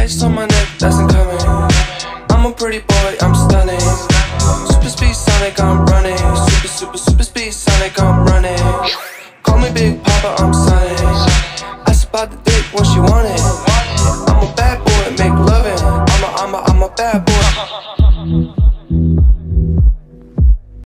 ice on my neck, that's incoming. I'm a pretty boy, I'm stunning. Super speed Sonic, I'm running. Super speed Sonic, I'm running. Call me Big Papa, I'm Sonic. Ask about the dick when she want it. I'm a bad boy, make loving. I'm a bad boy.